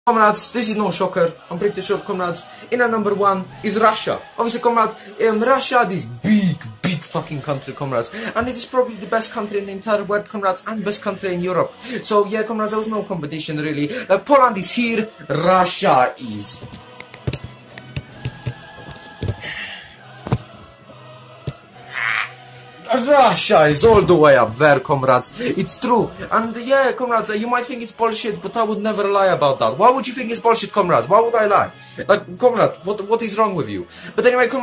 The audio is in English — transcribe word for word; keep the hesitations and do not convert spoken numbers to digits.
Comrades, this is no shocker. I'm pretty sure, comrades. In at number one is Russia. Obviously, comrades, um, Russia, this big, big fucking country, comrades. And it is probably the best country in the entire world, comrades, and best country in Europe. So, yeah, comrades, there was no competition, really. Uh, Poland is here. Russia is... Russia is all the way up there, comrades. It's true. And yeah, comrades, you might think it's bullshit, but I would never lie about that. Why would you think it's bullshit, comrades? Why would I lie? Like, comrade, what, what is wrong with you? But anyway, comrades,